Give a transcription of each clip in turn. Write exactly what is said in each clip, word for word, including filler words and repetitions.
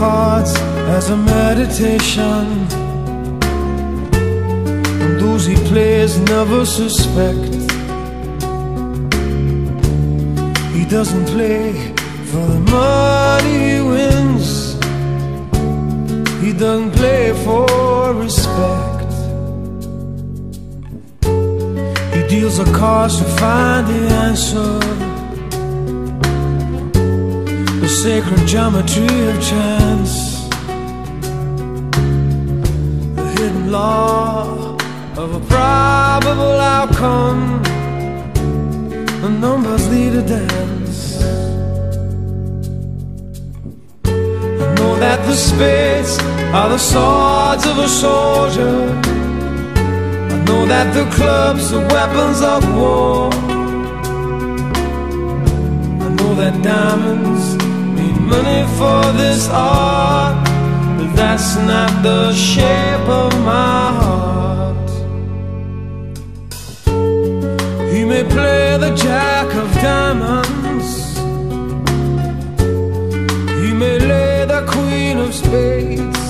cards as a meditation, and those he plays never suspect. He doesn't play for the money he wins, he doesn't play for respect. He deals the cards to find the answer, the sacred geometry of chance, the hidden law of a probable outcome. The numbers lead a dance. I know that the spades are the swords of a soldier, I know that the clubs are weapons of war, I know that diamonds need money for this art, but that's not the shape of my heart. He may play the jack of diamonds, he may lay the queen of spades,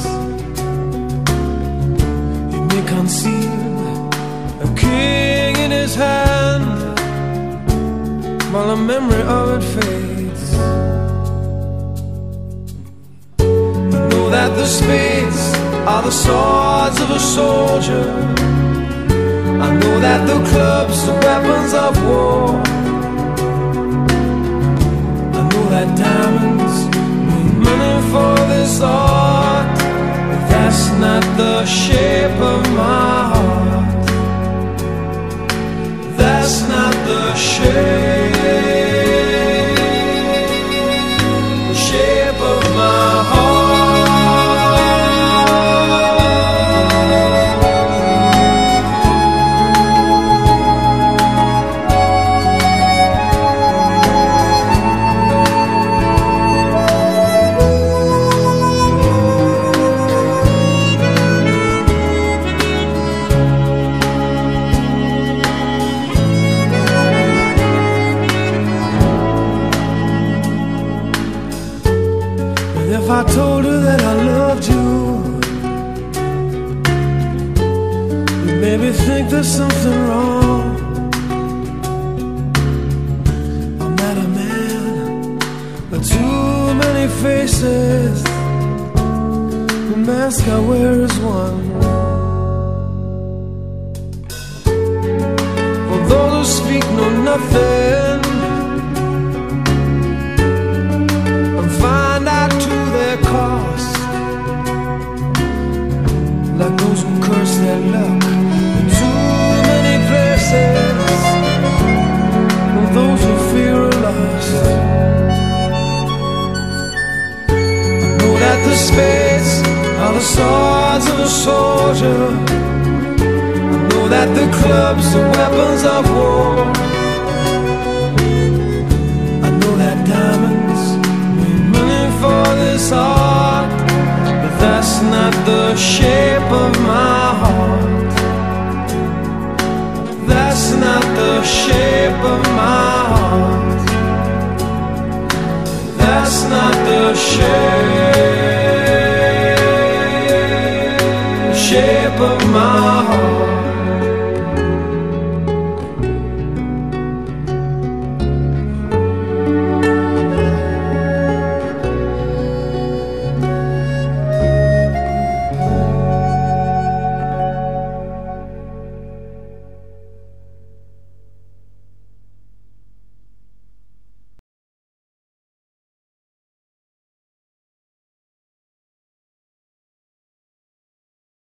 he may conceal a king in his hand while the memory of it fades. I know that the spades are the swords of a soldier, I know that the clubs are weapons of war, I know that diamonds need money for this art, but that's not the shape of my heart. That's not the shape, the shape of my heart. If I told her that I loved you, you maybe think there's something wrong. I'm not a man with too many faces, the mask I wear is one. For those who speak know nothing and find out to their cost, like those who curse their luck in too many places, or those who fear are lost. I know that the spades are the swords of a soldier, I know that the clubs are weapons of war, I know that diamonds need money for this art, but that's not the shape of my heart. That's not the shape of my heart. That's not the shape, shape of my